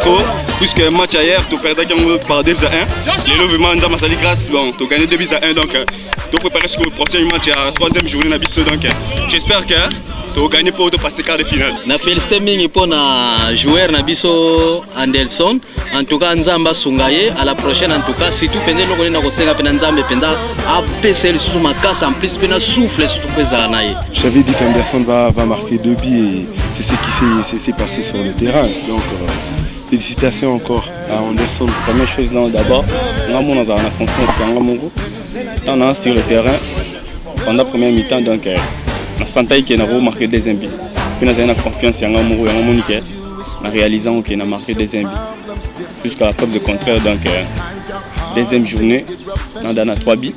trop, puisque le match hier, tu perdais par 2 buts à 1. Les lots vraiment dans ma salle grâce, bon, tu as gagné 2 buts à 1, donc tu prépares ce prochain match à la 3e journée de Nabiso, donc j'espère que tu as gagné pour passer quart de finale. Na félicité mingi pour na joueur Nabiso Anderson, en tout cas Nzamba Sungaye, à la prochaine en tout cas, si tout pendant le na kosenga pena Nzambe penda a PCL sous ma casse en plus pena souffle zanaye. J'avais dit qu'Anderson va marquer 2 buts et c'est ce qui s'est passé sur le terrain. Donc félicitations encore à Anderson. Première chose là d'abord, on a confiance en Ngamongo. On a sur le terrain pendant la première mi-temps donc on a senti qu'il a marqué 2 buts. Puis on a confiance en Ngamongo et en réalisant qu'il a marqué 2 buts. Jusqu'à la preuve du contraire donc deuxième journée on a 3 buts.